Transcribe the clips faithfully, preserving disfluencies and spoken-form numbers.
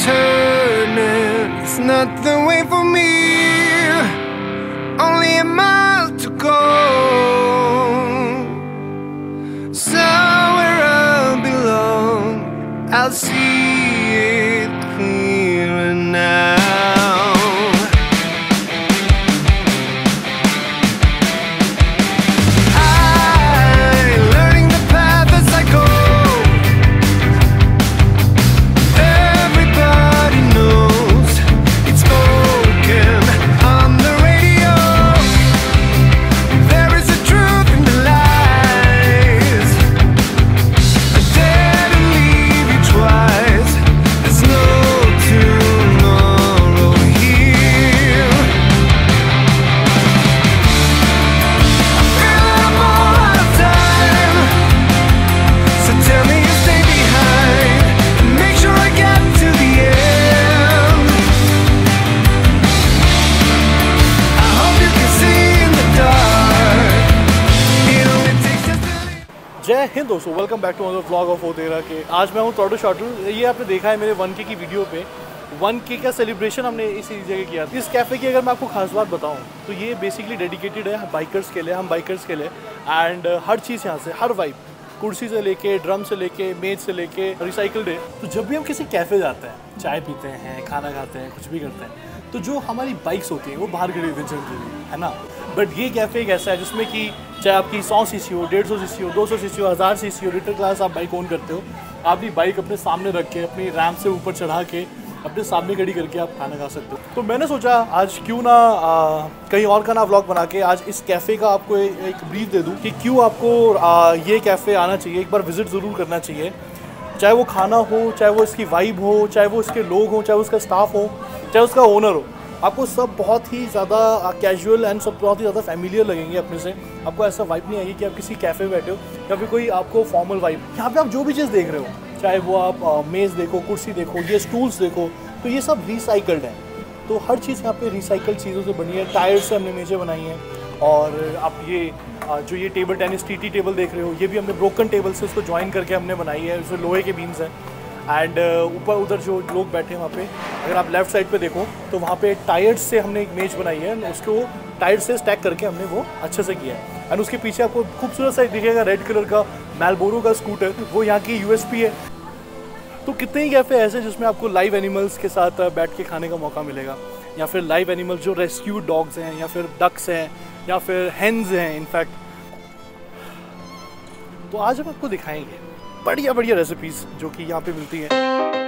turning, it's not the way for me. Only a mile to go, somewhere I belong. I'll see it clearer now. जय हिंद दोस्तों, welcome back to another vlog of ओतेरा के। आज मैं हूँ Toronto शॉटल। ये आपने देखा है मेरे वन के की वीडियो पे, वन के का सेलिब्रेशन हमने इसी जगह किया था। इस कैफ़े की अगर मैं आपको खास बात बताऊँ तो ये बेसिकली डेडिकेटेड है बाइकर्स के लिए, हम बाइकर्स के लिए। एंड हर चीज़ यहाँ से, हर वाइब, कुर्सी से लेके, ड्रम से लेके, मेज से लेके, रिसाइकल्ड है। तो जब भी हम किसी कैफ़े जाते हैं, चाय पीते हैं, खाना खाते हैं, कुछ भी करते हैं, तो जो हमारी बाइक्स होती हैं वो बाहर खड़ी होती हैं जनरली, है ना। बट ये कैफ़े एक ऐसा है जिसमें कि चाहे आपकी सौ सी सी हो, डेढ़ सौ सी सी हो, दो सौ सी सी हो, हज़ार सी सी हो, लिटर क्लास आप बाइक ओन करते हो, आप भी बाइक अपने सामने रख के, अपनी रैम्प से ऊपर चढ़ा के, अपने सामने खड़ी करके आप खाना खा सकते हो। तो मैंने सोचा आज क्यों ना आ, कहीं और का ना व्लॉग बना के आज इस कैफ़े का आपको ए, एक ब्रीफ दे दूँ कि क्यों आपको आ, ये कैफ़े आना चाहिए, एक बार विज़िट ज़रूर करना चाहिए। चाहे वो खाना हो, चाहे वो इसकी वाइब हो, चाहे वो इसके लोग हों, चाहे वो उसका स्टाफ हो, चाहे उसका ओनर हो, आपको सब बहुत ही ज़्यादा कैजुअल एंड सब बहुत ही ज़्यादा फैमिलियर लगेंगे अपने से। आपको ऐसा वाइब नहीं आएगी कि आप किसी कैफ़े बैठे हो या फिर कोई आपको फॉर्मल वाइब। यहाँ पे आप जो भी चीज़ देख रहे हो, चाहे वो आप आ, मेज़ देखो, कुर्सी देखो, ये स्टूल्स देखो, तो ये सब रिसाइकल्ड है। तो हर चीज़ यहाँ पे रिसाइकल्ड चीज़ों से बनी है। टायर से हमने मेज़ें बनाई हैं। और आप ये आ, जो ये table tennis T T table देख रहे हो, ये भी हमने ब्रोकन टेबल से उसको ज्वाइन करके हमने बनाई है। उसमें लोहे के बीम्स हैं। एंड ऊपर उधर जो लोग बैठे हैं वहाँ पे, अगर आप लेफ्ट साइड पे देखो तो वहाँ पे टायर्स से हमने एक मेज बनाई है, उसको टायर से स्टैक करके हमने वो अच्छे से किया है। एंड उसके पीछे आपको खूबसूरत सा दिखेगा रेड कलर का मैलबोरो का स्कूटर, वो यहाँ की यू एस पी है। तो कितने ही कैफ़े ऐसे जिसमें आपको लाइव एनिमल्स के साथ बैठ के खाने का मौका मिलेगा, या फिर लाइव एनिमल्स जो रेस्क्यू डॉग्स हैं, या फिर डक्स हैं, या फिर हेन्स हैं इनफैक्ट। तो आज हम आपको दिखाएंगे बढ़िया बढ़िया रेसिपीज जो कि यहाँ पे मिलती हैं।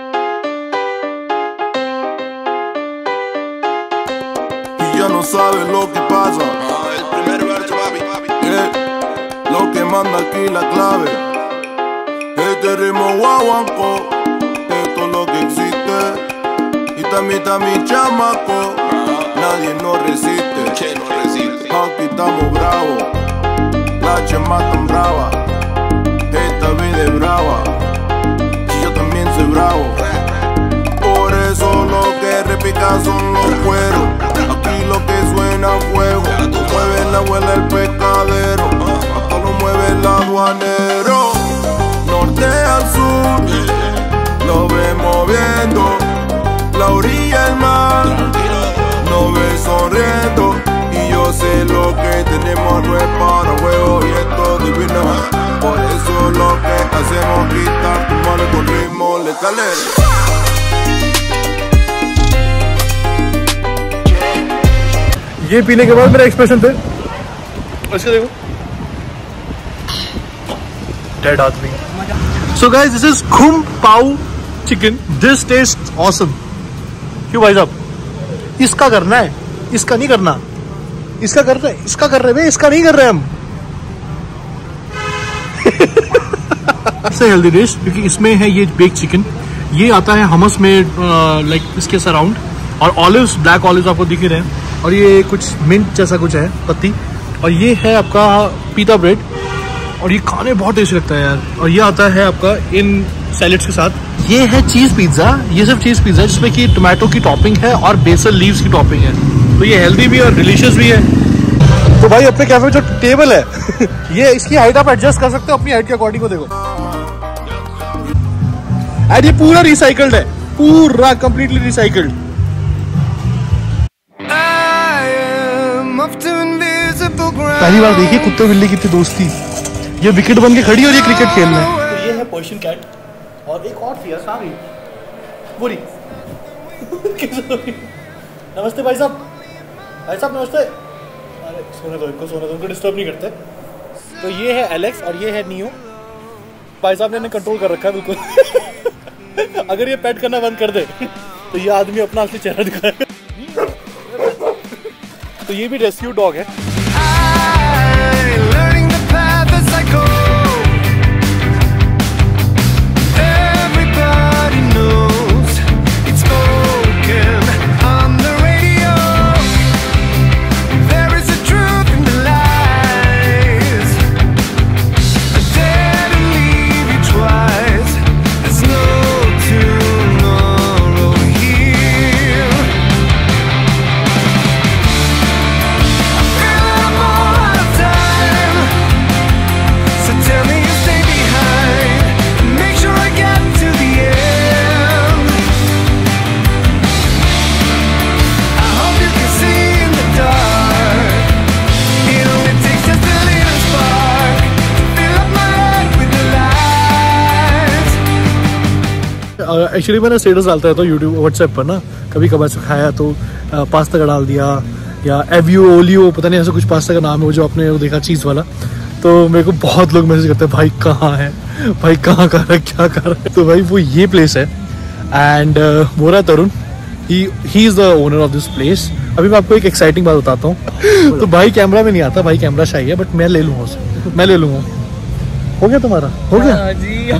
Ya no sabe lo que pasa. El primer verso, papi. Yeah. Lo que manda aquí la clave. Este ritmo guaguanco. Esto es lo que existe. Y también está mi chamaco. Nadie nos resiste. Que no resiste. Aquí estamos bravos. La chema tan brava. Esta vida es brava. Y yo también soy bravo. Por eso lo que repica son los cueros. Aquí lo que suena fuego. Mueve la abuela el pescadero. Hasta lo mueve el aduanero. Norte al sur, lo vemos viendo. La orilla el mar, nos ve sonriendo. Y yo sé lo que tenemos no es para juego. Y esto divino. Por eso lo que hacemos gritar tu mano con ritmo letales. ये पीने के बाद मेरा expression थे, इसको देखो, dead आदमी। So guys, this is खुम पाओ चिकन। This test awesome. क्यों भाई साहब, इसका करना है, इसका नहीं करना। इसका कर रहे, इसका कर रहे हैं, इसका नहीं कर रहे हम। सबसे हेल्दी डिश, क्योंकि इसमें है ये बेक चिकन। ये आता है हमस में, लाइक इसके सराउंड, और ऑलिव्स, ब्लैक ऑलिव्स आपको दिख ही रहे हैं, और ये कुछ मिंट जैसा कुछ है पत्ती, और ये है आपका पीता ब्रेड, और ये खाने बहुत टेस्टी लगता है यार। और ये आता है आपका इन सैलेड्स के साथ। ये है चीज़ पिज़्ज़ा। ये सिर्फ चीज़ पिज़्ज़ा है जिसमें कि टोमेटो की टॉपिंग है और बेसल लीव्स की टॉपिंग है। तो ये हेल्दी भी है और डिलीशियस भी है। तो भाई अपने कैफे में जो टेबल है ये इसकी हाइट आप एडजस्ट कर सकते हो अपनी हाइट के अकॉर्डिंग को। देखो एंड ये पूरा रिसाइकल्ड है, पूरा कंप्लीटली रिसाइकल्ड। पहली बार देखिए कुत्ते बिल्ली कितनी दोस्ती, ये विकेट बन के खड़ी हो रही है क्रिकेट खेलने। तो ये है पर्शियन कैट और एक और थी यार बुरी। नमस्ते भाई साहब, भाई साहब नमस्ते। अरे सोने दो इनको, सोने दो, उनको डिस्टर्ब नहीं करते। तो ये है एलेक्स और ये है नियो। भाई साहब ने इन्हें कंट्रोल कर रखा है बिल्कुल। अगर ये पेट करना बंद कर दे तो ये आदमी अपना असली चेहरा दिखाएगा। तो ये भी रेस्क्यू डॉग है। एक्चुअली मैंने स्टेटस डालता है तो यूट्यूब व्हाट्सएप पर ना, कभी कभार से खाया तो पास्ता का डाल दिया या एवियो ओलियो, पता नहीं ऐसा कुछ पास्ता का नाम है वो जो आपने वो देखा चीज़ वाला। तो मेरे को बहुत लोग मैसेज करते हैं भाई कहाँ है, भाई कहाँ कर रहा है, क्या कर रहा है। तो भाई वो ये प्लेस है एंड वो रहा Tarun, he he is the owner of this place. अभी मैं आपको एक एक्साइटिंग बात बताता हूँ। तो भाई कैमरा में नहीं आता, भाई कैमरा शाही है, बट मैं ले लूँगा उसे, मैं ले लूँगा। हो गया तुम्हारा, हो गया जी।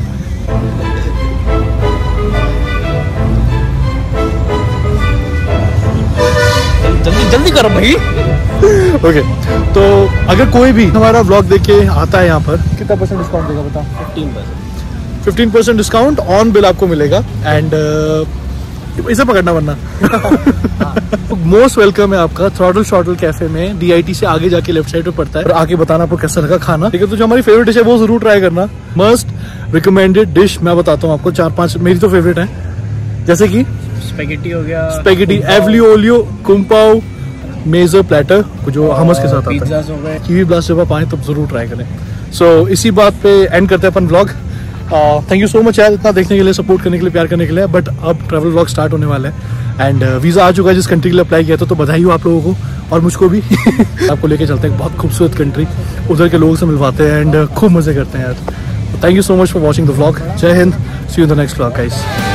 जल्दी जल्दी करो भाई। ओके okay, तो अगर कोई भी हमारा व्लॉग देख के आता है यहाँ पर, कितना परसेंट डिस्काउंट देगा बता? Fifteen percent fifteen percent discount on bill आपको मिलेगा एंड uh, इसे पकड़ना वरना। मोस्ट वेलकम है आपका थ्रॉटल शॉटल कैफे में, डी आई टी से आगे जाके लेफ्ट साइड पे पड़ता है। और आके बताना आपको कैसा लगा खाना, ठीक है? तो जो हमारी फेवरेट डिश है वो जरूर ट्राई करना, मस्ट रिकमेंडेड डिश। मैं बताता हूँ आपको चार पांच मेरी तो फेवरेट है, जैसे कि स्पेगेटी हो गया, spaghetti, aglio olio, kung pao, major platter जो हमस के साथ आता है, कीवी ब्लास्ट जब आप आए तब जरूर ट्राई करें। सो so, इसी बात पे एंड करते हैं अपन vlog. Thank you so much यार इतना देखने के लिए, सपोर्ट करने के लिए, प्यार करने के लिए। बट अब ट्रैवल व्लॉग स्टार्ट होने वाला है एंड वीज़ा आ चुका है जिस कंट्री के लिए अप्लाई किया था, तो बधाई हो आप लोगों को और मुझको भी। आपको लेके चलते हैं बहुत खूबसूरत कंट्री, उधर के लोगों से मिलवाते हैं एंड खूब मजे करते हैं यार। Thank you so much for watching the vlog. जय हिंद, see you in the next vlog guys.